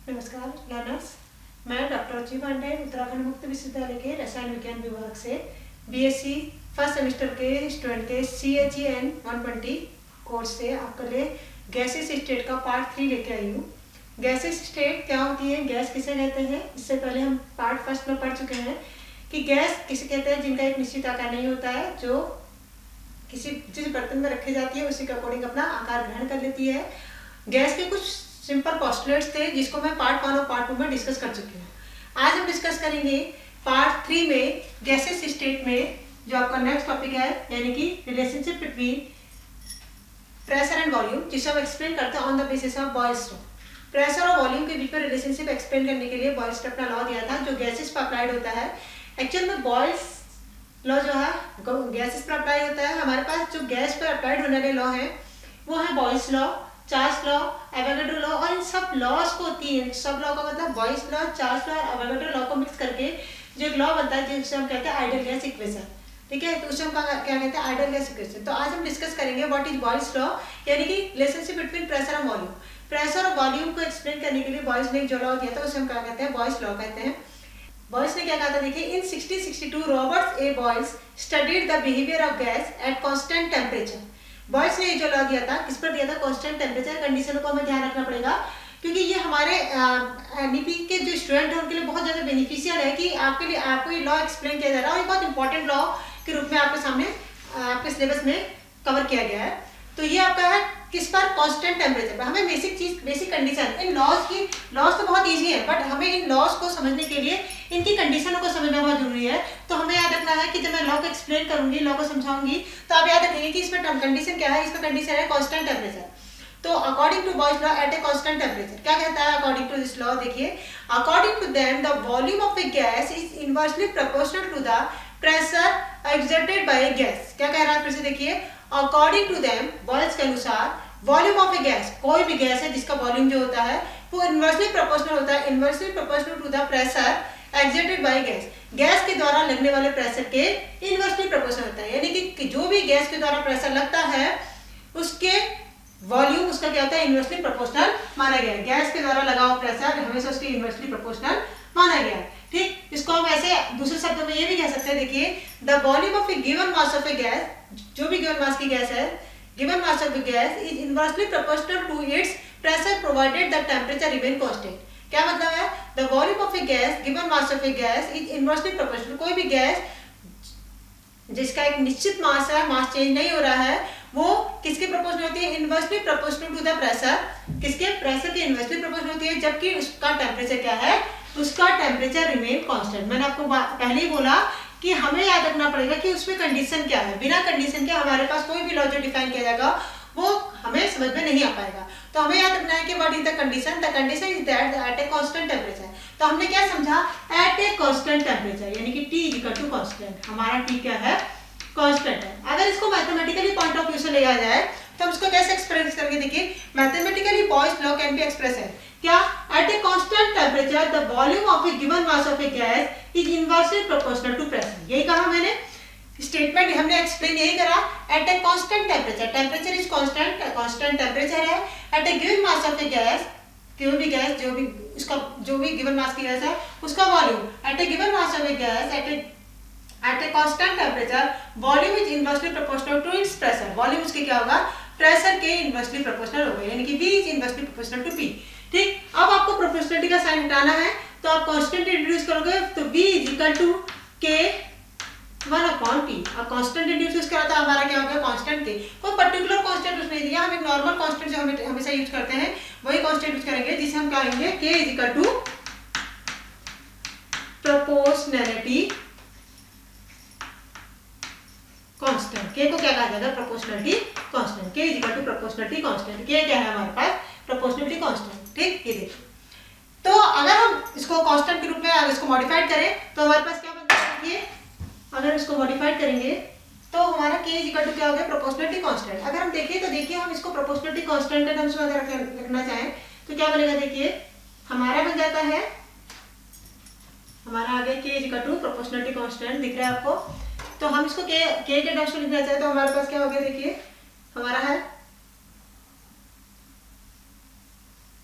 नमस्कार लर्नर्स, मैं डॉक्टर रुचि पांडे उत्तराखंड मुक्त विश्वविद्यालय के रसायन विज्ञान विभाग से बीएससी फर्स्ट सेमेस्टर के स्टूडेंट के CHEN 120 कोर्स से आपके लिए गैसेस स्टेट का पार्ट 3 लेके आई हूँ। गैसेस स्टेट क्या होती है, गैस किसे कहते हैं, इससे पहले हम पार्ट फर्स्ट में पढ़ चुके हैं कि गैस किसे कहते हैं जिनका एक निश्चित आकार नहीं होता है, जो जिस बर्तन में रखी जाती है उसी के अकॉर्डिंग अपना आकार ग्रहण कर लेती है। गैस के कुछ सिंपल पोस्टुलेट्स थे जिसको मैं पार्ट 1 और पार्ट 2 में डिस्कस कर चुकी हूँ। आज हम डिस्कस करेंगे पार्ट 3 में गैसेस स्टेट में जो आपका नेक्स्ट टॉपिक है, यानी कि relationship between pressure and volume, जिसे हम एक्सप्लेन करते हैं on the basis of Boyle's law. Pressure और वॉल्यूम के बीच में रिलेशनशिप एक्सप्लेन करने के लिए बॉयल्स ने अपना लॉ दिया था जो गैसेस पर अप्लाइड होता है। एक्चुअल में बॉयल्स लॉ जो है गैसेस पर अप्लाई होता है। हमारे पास जो गैस पर अप्लाइड होने वाले लॉ है वो है Boyle's law, Charles law, Avogadro law, और इन सब लॉज को सब लॉ का मतलब बॉयल्स लॉ, चार्ल्स लॉ और एवोगाड्रो लॉ को मिक्स करके जो एक लॉ बनता है जिसे हम कहते हैं आइडियल गैस इक्वेशन। ठीक है, तो उसे हम क्या कहते हैं, आइडियल गैस इक्वेशन। तो आज हम डिस्कस करेंगे व्हाट इज बॉयल्स लॉ, यानी कि रिलेशनशिप बिटवीन प्रेशर और वॉल्यूम। प्रेशर और वॉल्यूम को एक्सप्लेन करने के लिए बॉयल्स ने जो लॉ दिया था उसे हम क्या कहते हैं, बॉयल्स लॉ कहते हैं। बॉयल्स ने क्या कहा था, देखिए, in 1662 Robert a Boyle's studied the behaviour of gas at constant temperature. Boyle's ने जो लॉ दिया था, किस पर दिया था, कांस्टेंट टेम्परेचर कंडीशन को हमें ध्यान रखना पड़ेगा, क्योंकि ये हमारे एनईपी के जो स्टूडेंट हैं उनके लिए बहुत ज़्यादा बेनिफिशियल है कि आपके लिए आपको ये लॉ एक्सप्लेन किया जा रहा है और ये बहुत इंपॉर्टेंट लॉ के रूप में आपके सामने आपके सिलेबस में कवर किया गया है। तो ये आपका है किस पर, कांस्टेंट टेम्परेचर पर। हमें बेसिक कंडीशन, इन लॉज तो बहुत इजी है, बट हमें इन लॉज को समझने के लिए इनकी कंडीशनों को समझना बहुत जरूरी है। तो हमें याद रखना है कि जब मैं लॉ को एक्सप्लेन करूंगी, लॉ को समझाऊंगी, तो आप याद रखेंगे कि इसमें कंडीशन क्या है। इसमें कंडीशन है कांस्टेंट टेम्परेचर। तो according to Boyle's law at a constant temperature क्या कहता है अकॉर्डिंग टू दिस लॉ, देखिए, according to them the volume of a gas is inversely proportional to the pressure exerted by a gas. क्या कह रहा है, फिर से देखिए, अकॉर्डिंग टू देम, बॉयल्स के अनुसार, वॉल्यूम ऑफ ए गैस, कोई भी गैस है जिसका वॉल्यूम जो होता है वो इनवर्सली प्रोपोर्शनल होता है, inversely proportional to the pressure exerted by gas. Gas के द्वारा लगने वाले प्रेशर के इनवर्सली प्रोपोर्शनल होता है, यानी कि जो भी गैस के द्वारा प्रेशर लगता है उसके वॉल्यूम उसका क्या होता है, इनवर्सली प्रोपोर्शनल माना गया है। गैस के द्वारा लगा हुआ प्रेशर हमेशा उसके इनवर्सली प्रोपोर्शनल माना गया है। ठीक, इसको हम ऐसे दूसरे शब्दों में ये भी कह सकते हैं, देखिए, the volume of a given mass of a gas, जो भी गिवन मास की गैस है, given mass of the gas is inversely proportional to its pressure provided the temperature remain constant। क्या मतलब है, the volume of a gas given mass of a gas is inversely proportional, कोई भी gas जिसका एक निश्चित मास है, मास चेंज नहीं हो रहा है, वो किसके प्रोपोर्शनल होती है, inversely proportional to the pressure, किसके, प्रेशर के इनवर्सली प्रोपोर्शनल होती है, जबकि उसका टेम्परेचर क्या है, उसका टेम्परेचर रिमेन कांस्टेंट। मैंने आपको पहले ही बोला कि हमें याद रखना पड़ेगा कि उसमें कंडीशन क्या है। बिना कंडीशन के हमारे पास कोई भी लॉ जो डिफाइन किया जाएगा वो हमें समझ में नहीं आ पाएगा। तो हमें याद रखना है कि what is the condition is that at a constant temperature. तो हमने क्या समझा, एट ए कांस्टेंट टेम्परेचर, यानी कि T इक्वल टू कांस्टेंट। हमारा T क्या है, कांस्टेंट है। अगर इसको मैथमेटिकली पॉइंट ऑफ व्यू से लिया जाए तो हम इसको कैसे एक्सप्रेस करेंगे, देखिए, mathematically Boyle's law can be express है क्या, at a constant temperature the volume of a given mass of a gas is inversely proportional to pressure. यही कहा मैंने, स्टेटमेंट हमने एक्सप्लेन यही करा, at a constant temperature, temperature is constant, constant temperature है, at a given mass of a gas, कोई भी gas जो भी उसका जो भी गिवन मास की गैस है उसका volume, at a given mass of a gas at a constant temperature volume is inversely proportional to its pressure. Volume उसके क्या होगा, प्रेशर के इनवर्सली प्रोपोर्शनल होगा, यानी कि V is inversely proportional to P। ठीक, अब आपको प्रोपोर्शनलिटी का साइन हटाना है तो आप कांस्टेंट इंट्रोड्यूस करोगे, तो V is equal to K1/T। अब कांस्टेंट इंट्रोड्यूस करा था, हमारा क्या हो गया, कांस्टेंट K। कोई पर्टिकुलर कांस्टेंट उसने दिया, हम एक नॉर्मल कांस्टेंट जो हम हमेशा यूज करते हैं वही कांस्टेंट यूज करेंगे, जिसे हम कहेंगे K is equal to proportionality constant. K को क्या कहा जाएगा, proportionality constant. K is equal to proportionality constant. K क्या है हमारे पास, प्रोपोर्शनैलिटी कांस्टेंट। ठीक, ये देखिए, तो अगर हम इसको कांस्टेंट के रूप में अगर इसको मॉडिफाइड करें तो हमारे पास क्या बनता है, ये अगर इसको मॉडिफाइड करेंगे तो हमारा K इज इक्वल टू क्या हो गया, प्रोपोर्शनैलिटी कांस्टेंट। अगर हम देखें तो देखिए, हम इसको प्रोपोर्शनैलिटी कांस्टेंट के टर्म्स में अगर रखना चाहें तो क्या बनेगा, देखिए, हमारा बन जाता है, हमारा आगे K is equal to proportionality constant दिख रहा है आपको। तो हम इसको K के टर्म्स में लिखना चाहें तो हमारे पास क्या हो गया, देखिए, हमारा है, ठीक,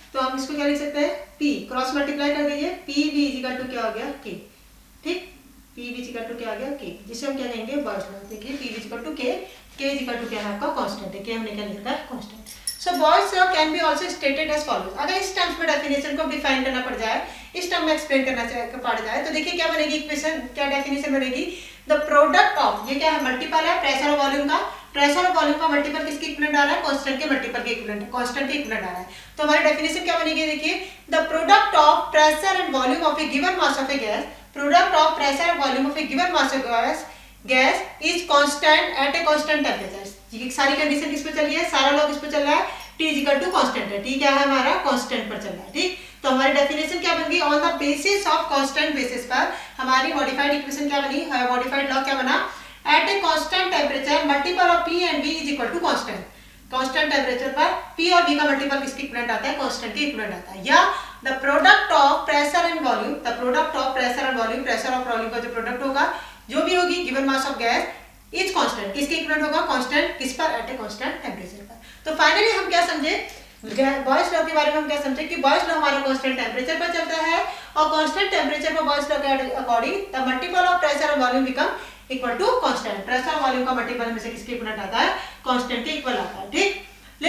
तो हम इसको क्या लिख सकते हैं, P क्रॉस मल्टीप्लाई कर दीजिए, PV इक्वल टू क्या हो गया K, ठीक, PV इक्वल टू क्या हो गया K, जिसे हम क्या कहेंगे बॉयस लॉ। देखिए PV equal to K, K equal to क्या है आपका कांस्टेंट है, K हमने क्या लिखा है constant. So Boyle's law can be also stated as follows. अगर इस टर्म्स में डेफिनेशन को डिफाइन करना पड़ जाए, इस टर्म में एक्सप्लेन करना पड़ जाए, तो देखिए क्या बनेगी इक्वेशन, क्या डेफिनेशन बनेगी, द प्रोडक्ट ऑफ, ये क्या है मल्टीपल है प्रेशर और वॉल्यूम का, प्रेशर और वॉल्यूम का मल्टीपल किसके इक्विवेलेंट आ रहा है, कांस्टेंट के मल्टीपल के इक्विवेलेंट, कांस्टेंट के इक्विवेलेंट आ रहा है। तो हमारी डेफिनेशन क्या बनेगी, देखिए the product of pressure and volume of a given mass of a gas, product of pressure and volume of a given mass of gas is constant at a constant temperature. ये सारी condition किस पे चल रही है, सारा law किस पे चल रहा है, T इक्वल टू कांस्टेंट है, T क्या है हमारा कांस्टेंट पर चल रहा है, ठीक। तो हमारी डेफिनेशन क्या बन गई, on the basis of constant basis पर हमारी मॉडिफाइड इक्वेशन क्या बनी, मॉडिफाइड लॉ क्या बना, at a constant temperature multiple of P and V is equal to constant. Constant temperature पर P और V का मल्टीपल किसके इक्विवेलेंट आता है, कांस्टेंट के इक्विवेलेंट आता है। या the product of pressure and volume, the product of pressure and volume, pressure और वॉल्यूम का जो प्रोडक्ट होगा, जो भी होगी given mass of gas is constant, किसके इक्विवेलेंट होगा, कांस्टेंट किस पर, एट ए कांस्टेंट टेंपरेचर पर। तो फाइनली हम क्या समझे, बॉयस लॉ के बारे में हम क्या समझे कि बॉयस लॉ हमारा कांस्टेंट टेंपरेचर पर चलता है और कांस्टेंट टेंपरेचर पर बॉयस लॉ के according the multiple of pressure और volume become equal to constant. Pressure और वॉल्यूम का मल्टीपल में से किसके इक्वल आता है, कांस्टेंट के इक्वल आता है, ठीक।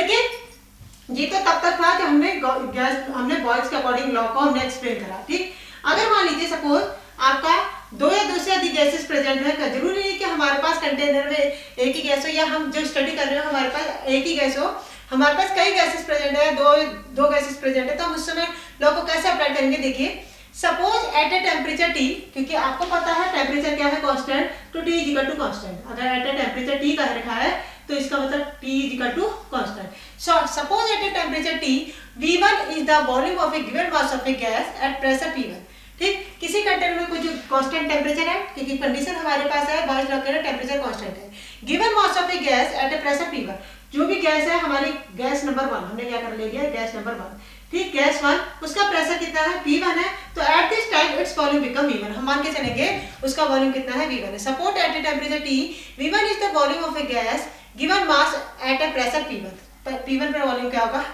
लेकिन ये तो तब तक था कि हमने बॉयस के अकॉर्डिंग लॉ को हमने एक्सप्लेन करा, ठीक। अगर मान लीजिए सपोज आपका दो या दो से अधिक गैसेस प्रेजेंट है, जरूरी नहीं कि हमारे पास कंटेनर में एक ही गैस हो, या हम जो स्टडी कर रहे हो हमारे पास एक ही गैस हो, हमारे पास कई गैसेस प्रेजेंट है, दो गैसेस प्रेजेंट है, तो हम उस समय लॉ को कैसे अप्लाई करेंगे, देखिए suppose at a temperature T, क्योंकि आपको पता है टेम्परेचर क्या है कांस्टेंट, तो T is equal to constant. अगर एट ए टेम्परेचर T कह रखा है तो इसका मतलब T is equal to constant. So suppose at a temperature T V1 is the volume of a given mass of a gas at pressure P1, ठीक। किसी container में कोई जो कांस्टेंट टेंपरेचर है, क्योंकि कंडीशन हमारे पास है बॉयस लॉ के टेंपरेचर कांस्टेंट है, given mass of a gas at a pressure P1, जो भी गैस है हमारी गैस नंबर 1, हमने क्या कर लिया गैस नंबर 1, ठीक, गैस 1, उसका प्रेशर कितना है P1 है, तो at this time its volume become V1, हम मान के चलेंगे उसका वॉल्यूम कितना है V1 है। Suppose at a temperature T V1 is the volume of a gas given mass at a pressure P1, P1 पर वॉल्यूम क्या होगा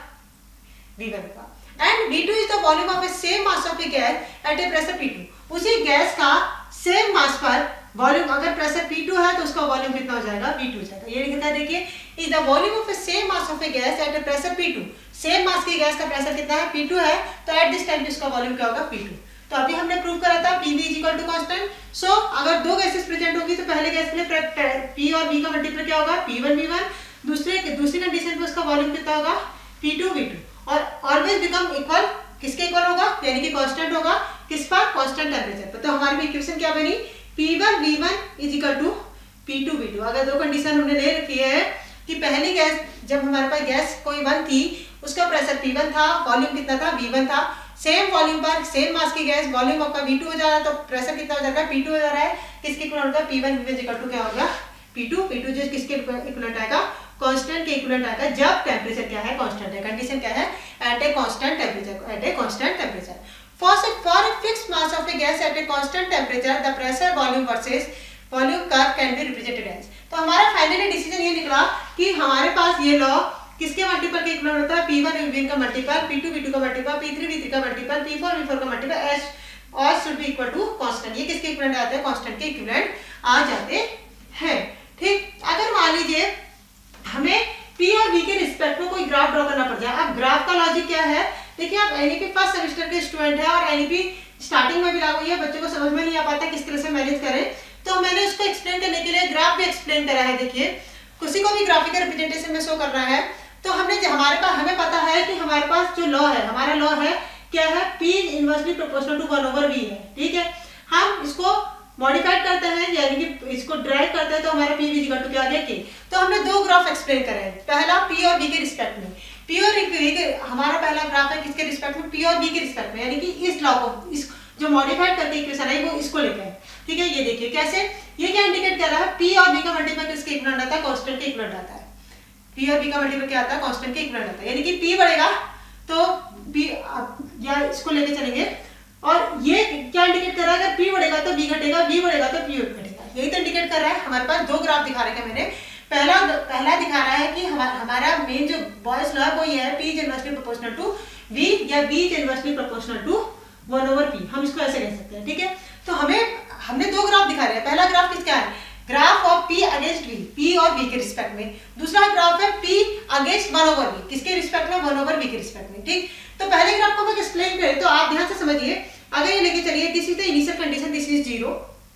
V1 होगा, and V2 is the volume of a same mass of a gas at a pressure P2, उसी gas का same mass पर volume, अगर pressure P2 है तो उसका वॉल्यूम कितना हो जाएगा V2 हो जाएगा। ये लिखा है देखिए, is the volume of a same mass of a gas at a pressure P2, same mass की गैस का प्रेशर कितना है P2 है, तो एट दिस टाइम इसका वॉल्यूम क्या होगा P2। तो अभी हमने प्रूव करा था PV is equal to constant. So अगर दो गैसेस प्रेजेंट होगी तो पहले गैस के लिए P और V का मल्टीपल क्या होगा P1 V1, दूसरी कंडीशन पे उसका वॉल्यूम कितना होगा P2 V2, और ऑलवेज बिकम इक्वल, किसके इक्वल होगा, यानी कि कांस्टेंट होगा किस पर, कांस्टेंट टेंपरेचर पर। तो हमारी इक्वेशन क्या बनी, P1 V1 is equal to P2 V2। अगर दो कंडीशन हमने ले रखी है कि पहली गैस, जब हमारे पास गैस कोई 1 थी, उसका प्रेशर P1 था, वॉल्यूम कितना था V1 था, सेम वॉल्यूम पर सेम मास की गैस वॉल्यूम आपका V2 हो जा रहा है, तो प्रेशर कितना हो जा रहा है P2 हो जा रहा है, किसके इक्वल होगा P1 V1 इक्वल टू क्या होगा P2 जो किसके इक्वल आएगा, कांस्टेंट के इक्विवेलेंट आएगा, जब टेंपरेचर क्या है कांस्टेंट है। कंडीशन क्या है, at a constant temperature, at a constant temperature for a fixed mass of a gas at a constant temperature the pressure volume versus volume curve can be represented as. तो हमारा finally decision ये निकला कि हमारे पास ये law किसके multiple के equivalent होता है, P1 V1 का मल्टीपल, P2 V2 का मल्टीपल, P3 V3 का मल्टीपल, P4 V4 का मल्टीपल, एज और should be equal to constant. ये किसके इक्विवेलेंट आते हैं, कांस्टेंट के इक्विवेलेंट आ जाते हैं, ठीक। अगर मान लीजिए हमें P और V के रिस्पेक्ट में कोई ग्राफ ड्रॉ करना पड़ जाए। अब ग्राफ का लॉजिक क्या है, देखिए आप एनईपी फर्स्ट सेमेस्टर के स्टूडेंट है और एनईपी स्टार्टिंग में भी लागू हुई है, बच्चों को समझ में नहीं आ पाता किस तरह से मैनेज करें, तो मैंने उसको एक्सप्लेन करने के लिए ग्राफ भी एक्सप्लेन करा है। देखिए किसी को भी ग्राफिकल रिप्रेजेंटेशन में शो करना है तो हमें पता है कि हमारे पास जो लॉ है, हमारा लॉ है क्या है, P inversely proportional to 1/V है, ठीक है। हम इसको मॉडिफाइड करते हैं, यानी कि इसको ड्राइव करते हैं, तो हमारा P इक्वल टू क्या आ गया K। तो हमने दो ग्राफ एक्सप्लेन करे हैं, पहला P और V के रिस्पेक्ट में, P और V के हमारा पहला ग्राफ है किसके रिस्पेक्ट में, P और V के रिस्पेक्ट में, यानी कि इस लॉ को, इस जो मॉडिफाइड करके इक्वेशन है वो इसको लेकर है, ठीक है। ये देखिए कैसे, ये क्या इंडिकेट कर रहा है, P और V का मल्टीपल किसके इक्वलेंट आता है, कांस्टेंट के इक्वलेंट आता है। P और V का मल्टीपल क्या आता है, कांस्टेंट के इक्वलेंट आता है, यानी कि P बढ़ेगा तो P, या इसको लेके चलेंगे, और ये क्या इंडिकेट कर रहा है, अगर P बढ़ेगा तो V घटेगा, V बढ़ेगा तो P घटेगा, यही तो इंडिकेट कर रहा है। हमारे पास दो ग्राफ दिखा रखे हैं मैंने, पहला दिखा रहा है कि हमारा मेन जो बॉयज लॉ है वो ये है P is inversely proportional to V या V is inversely proportional to 1/P, हम इसको ऐसे कह सकते हैं, ठीक है। तो हमने दो ग्राफ दिखा रहे हैं। पहला ग्राफ किसका है, graph of P against V, P और V के रिस्पेक्ट में। दूसरा ग्राफ है P अगेंस्ट 1/V, किसके रिस्पेक्ट में, 1/V के रिस्पेक्ट में, ठीक। तो पहले ग्राफ को मैं एक्सप्लेन करें तो आप ध्यान से समझिए। अगर ये लेके चलिए, this is the initial condition, this is 0,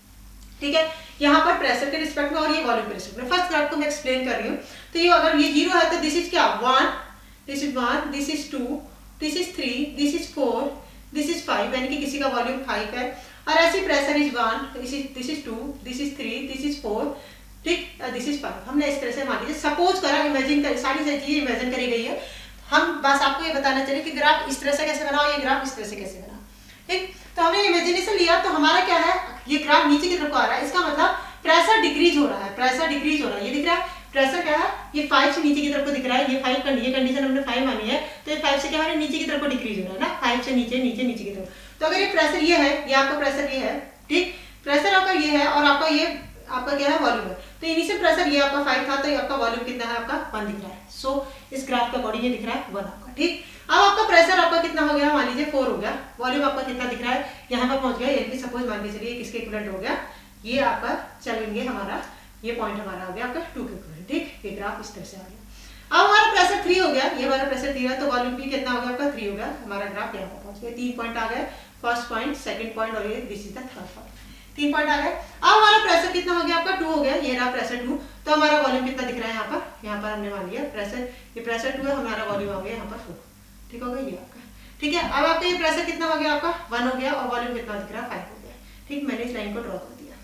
ठीक है, यहाँ पर प्रेशर के रिस्पेक्ट में और ये वॉल्यूम के रिस्पेक्ट में। फर्स्ट ग्राफ को मैं एक्सप्लेन कर रही हूँ। तो ये अगर ये 0 है तो दिस इज क्या 1, this is 1, this is 2, this is 3, this is 4, this is 5, यानी कि किसी का वॉल्यूम 5 है। और ऐसी pressure is 1, this is 2, this is 3, this is 4, ठीक, दिस इज 5। हमने इस तरह से मान लीजिए, सपोज करा, इमेजिन कर, सारी चीजें इमेजिन करी गई है। हम बस आपको ये बताना चाहिए कि ग्राफ इस तरह से कैसे बनाओ, ये ग्राफ इस तरह से कैसे बनाओ, ठीक। तो हमने इमेजिनेशन लिया, तो हमारा क्या है, ये ग्राफ नीचे की तरफ आ रहा है, इसका मतलब प्रेशर डिक्रीज हो रहा है, प्रेशर डिक्रीज हो रहा है। ये दिख रहा है प्रेशर क्या है, ये 5 से नीचे की तरफ को दिख रहा है, ये 5 ये कंडीशन हमने 5 मानी है, तो ये 5 से क्या है, नीचे की तरफ को डिक्रीज हो रहा है ना, 5 से नीचे नीचे की तरफ। तो अगर ये प्रेशर ये है, ये आपका प्रेशर ये है, ठीक, प्रेशर आपका ये है और आपका ये आपका क्या है, वॉल्यूम है। तो इनिशियल प्रेशर ये आपका 5 था, तो ये आपका वॉल्यूम कितना है, आपका 1 दिख रहा है। सो इस ग्राफ के अकॉर्डिंग ये दिख रहा है 1 आपका, ठीक। अब आपका प्रेशर आपका कितना हो गया, मान लीजिए 4 हो गया। वॉल्यूम आपका कितना दिख रहा है, यहाँ पर पहुंच गया, यानी कि सपोज मान के चलिए किसके इक्विवेलेंट हो गया, ये आपका चलेंगे हमारा, ये पॉइंट हमारा हो गया आपका 2 के इक्विवेलेंट, ठीक। ये ग्राफ इस तरह से आ गया। अब हमारा प्रेशर 3 हो गया, ये हमारा प्रेशर 3 है, तो वॉल्यूम भी कितना हो गया आपका 3 हो गया। हमारा ग्राफ यहाँ पर पहुंच गया, 3 पॉइंट आ गए, फर्स्ट पॉइंट, सेकंड पॉइंट और ये this is the third point, 3 point आ गए। अब हमारा प्रेशर कितना हो गया आपका 2 हो गया, ये रहा प्रेशर 2। तो हमारा वॉल्यूम कितना दिख रहा है यहाँ पर हमने मान लिया प्रेशर, ये प्रेशर 2 है, हमारा वॉल्यूम हो गया यहाँ पर 4, ठीक हो गया ये आपका, ठीक है। अब आपका ये प्रेशर कितना हो गया आपका 1 हो गया और वॉल्यूम कितना दिख रहा है 5 हो गया, ठीक। मैंने इस लाइन को ड्रॉ कर दिया,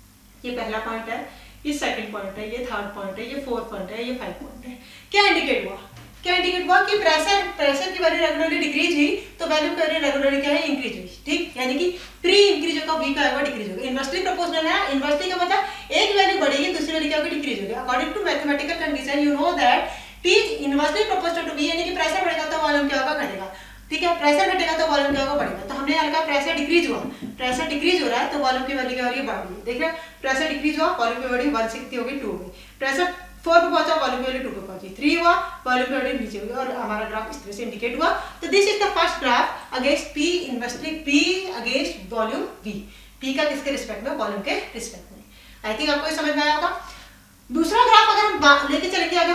ये पहला पॉइंट है, ये सेकंड पॉइंट है, ये थर्ड पॉइंट है, ये फोर्थ पॉइंट है, ये 5 पॉइंट है। क्या इंडिकेट हुआ, क्या इंडिकेट हुआ कि प्रेशर की वैल्यू रेगुलरली डिक्रीज हुई, तो वैल्यू की वैल्यू रेगुलरली क्या है, इंक्रीज हुई, ठीक। यानी कि प्री इंक्रीज होगा, वी का होगा डिक्रीज होगा। इनवर्सली प्रोपोर्शनल है, इनवर्सली का मतलब एक वैल्यू बढ़ेगी, दूसरी वैल्यू क्या होगी, डिक्रीज होगी। According to mathematical condition you know that P inversely proportional to V, यानी कि प्रेशर बढ़ेगा तो वॉल्यूम क्या होगा, घटेगा, ठीक है। प्रेशर घटेगा तो वॉल्यूम क्या होगा, बढ़ेगा। तो हमने यहाँ प्रेशर डिक्रीज हुआ, प्रेशर डिक्रीज हो रहा है तो वॉल्यूम की वैल्यू क्या हो रही है, बढ़ रही है। देख रहे हैं, प्रेशर डिक्रीज हुआ, वॉल्यूम की वैल्यू 1 से कितनी हो गई, 2 हो गई। प्रेशर 4 पे पहुंचा, वॉल्यूम की वैल्यू 2 पे पहुंची, 3 हुआ, वॉल्यूम की वैल्यू नीचे हुई और हमारा ग्राफ इस तरह से इंडिकेट हुआ। तो this is the first graph against P inversely, P against volume V, P का किसके रिस्पेक्ट में, वॉल्यूम के रिस्पेक्ट में। आई थिंक आपको ये समझ में आया होगा। दूसरा ग्राफ अगर हम लेके चलेंगे, अगर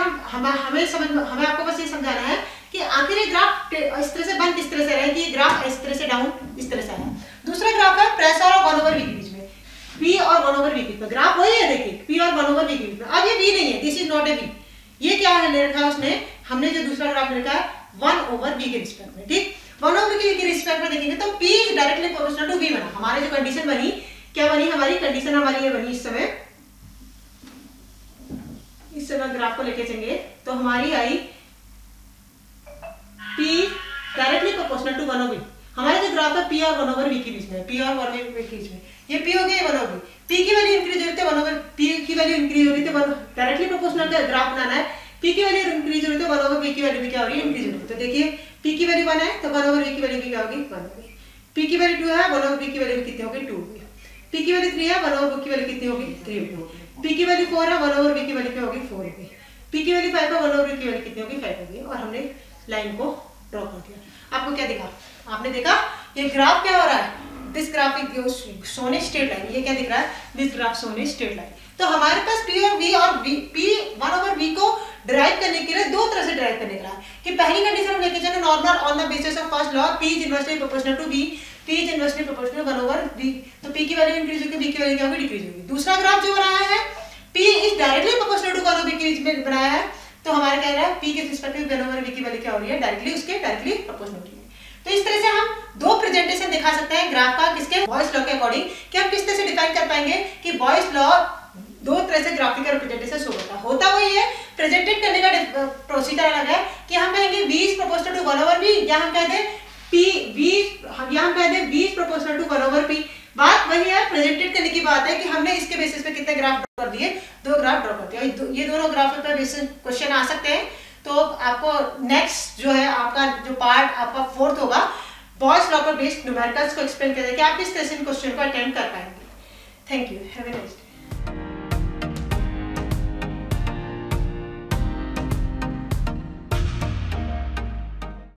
हमें आपको बस ये समझाना है कि आखिर ये ग्राफ इस तरह से बन किस तरह से रहा है, कि ये ग्राफ इस तरह से डाउन इस तरह से आया। दूसरा ग्राफ है प्रेशर और 1/V के बीच में, P और 1/V के बीच में। ग्राफ वही है, देखिए P और 1/V के बीच में। अब ये V नहीं है, this is not a V। ये क्या है ले रखा है उसने, हमने जो दूसरा ग्राफ ले रखा है 1/V के रिस्पेक्ट में, ठीक। 1/V के रिस्पेक्ट में देखेंगे तो P is directly proportional to V बना। हमारी जो कंडीशन बनी, क्या बनी, हमारी कंडीशन हमारी ये बनी, इस समय ग्राफ को लेके चलेंगे तो हमारी आई P directly proportional to 1/V। हमारे जो ग्राफ है P और 1/V के बीच में, P और 1/V के बीच में, ये P हो गया 1/V। P की वैल्यू इंक्रीज हो रही है 1/V, P की वैल्यू इंक्रीज हो रही है, डायरेक्टली प्रोपोर्शनल का ग्राफ बनाना है। P की वैल्यू इंक्रीज हो रही है 1/V की वैल्यू भी क्या हो रही है, इंक्रीज हो रही है। तो देखिए P की वैल्यू 1 है तो 1/V की वैल्यू भी क्या होगी, 1 होगी। P की वैल्यू 2 है, 1/V की वैल्यू कितनी होगी, 2 होगी। P की वैल्यू 3 है, 1/V की वैल्यू कितनी होगी, 3 होगी। P की वैल्यू 4 है, 1/V की वैल्यू क्या होगी, 4 होगी। P की वैल्यू 5 है, 1/V की वैल्यू कितनी होगी, 5 होगी। और हमने लाइन को ड्रॉ कर दिया। आपको क्या दिखा, आपने देखा ये ग्राफ क्या हो रहा है, this graph is shown a straight line. ये क्या दिख रहा है, this graph shown a straight line. तो हमारे पास P और V और P 1/V को डिराइव करने के लिए दो तरह से डिराइव करने का है कि पहली कंडीशन हम लेके चले normal on the basis of first law, P is inversely proportional to V, P is inversely proportional 1/V। तो P की वैल्यू इंक्रीज होगी, V की वैल्यू क्या होगी, डिक्रीज होगी। दूसरा ग्राफ जो बनाया है P is directly proportional to 1/V के बीच में बनाया है, तो हमारा क्या है P के रिस्पेक्ट में 1/V की वैल्यू क्या हो रही है, डायरेक्टली उसके डायरेक्टली प्रोपोर्शनल हो रही है। तो इस तरह से हम दो प्रेजेंटेशन दिखा सकते हैं ग्राफ का, किसके, बॉयस लॉ के अकॉर्डिंग, कि हम किस तरह से डिफाइन कर पाएंगे कि बॉयस लॉ दो तरह से ग्राफिकल रिप्रेजेंटेशन शो होता वही है। प्रेजेंटेड करने का प्रोसीजर अलग है कि हम कहेंगे V is proportional to 1/V, या हम कह दें P V, या हम कह दें V is proportional to 1/P। बात वही है, प्रेजेंटेड करने की बात है कि हमने इसके बेसिस पे कितने ग्राफ ड्रॉ कर दिए, 2 ग्राफ ड्रॉ कर दिए। ये दोनों ग्राफ पर बेसिस क्वेश्चन आ सकते हैं। तो आपको नेक्स्ट जो है आपका जो पार्ट आपका 4th होगा, बॉयस लॉ पर बेस्ड न्यूमेरिकल्स को एक्सप्लेन करेंगे कि आप किस तरह से इन क्वेश्चन को अटेम्प्ट कर पाएंगे। Thank you, have a nice day.